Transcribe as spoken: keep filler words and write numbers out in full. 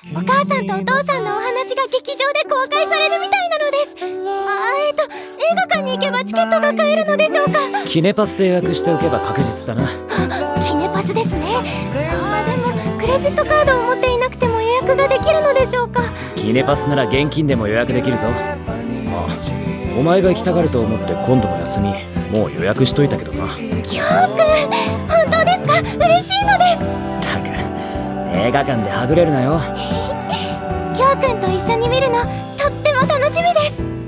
お母さんとお父さんのお話が劇場で公開されるみたいなのです。あえーと映画館に行けばチケットが買えるのでしょうか。 キネパスで予約しておけば確実だな。 キネパスですね。あーでもクレジットカードを持っていなくても予約ができるのでしょうか。 キネパスなら現金でも予約できるぞ。あ、お前が行きたがると思って今度の休みもう予約しといたけどな。 キョウくん、本当ですか？嬉しいのです。 たく映画館ではぐれるなよ。 キョウくんと一緒に見るのとっても楽しみです。